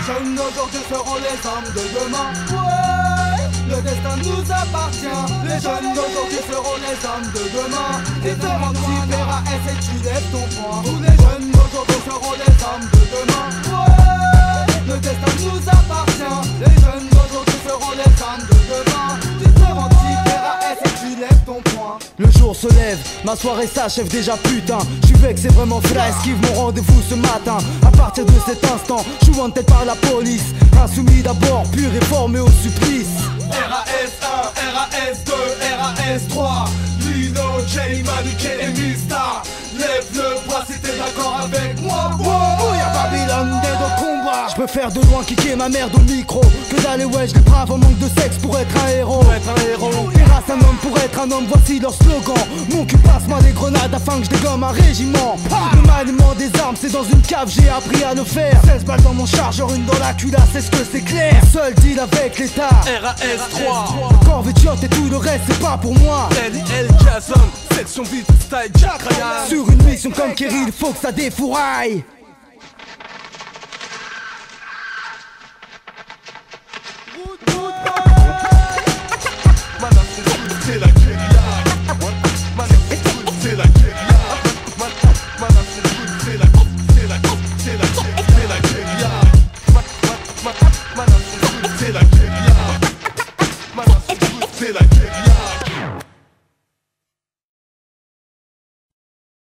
jeunes d'aujourd'hui seront les hommes de demain. Ouais, le destin nous appartient. Les jeunes d'aujourd'hui seront les hommes de demain. Et devant tu verras, et tu lèves ton poing. Tous les jeunes d'aujourd'hui seront les hommes de demain. Ouais, le destin nous appartient. Les jeunes d'aujourd'hui seront les hommes de demain. Tu devant tu verras, et tu lèves ton poing. Le jour se lève, ma soirée s'achève déjà putain. J'suis vexé vraiment frais, esquive mon rendez-vous ce matin. À partir de cet instant, j'suis en tête par la police. Insoumis d'abord, puis réformé au supplice. RAS1, RAS2, RAS3, Lino, Jay, Manuké et Mista. Lève le bras si t'es d'accord avec moi. Oh y'a Babylone, dead au combat. J'préfère de loin kicker ma merde au micro que d'aller wesh les braves en manque de sexe pour être un héros. Terrasse un homme pour être un homme, voici leur slogan. Mon cul passe-moi des grenades afin que je dégomme un régiment. Le maniement des armes c'est dans une cave, j'ai appris à le faire. 16 balles dans mon chargeur, une dans la culasse, est-ce que c'est clair? Seul deal avec l'état. RAS3 Corvetiote et tout le reste c'est pas pour moi. LIL Jason, section vite style Jack Ryan. Sur une mission comme Kerry, il faut que ça défouraille. Madame, c'est la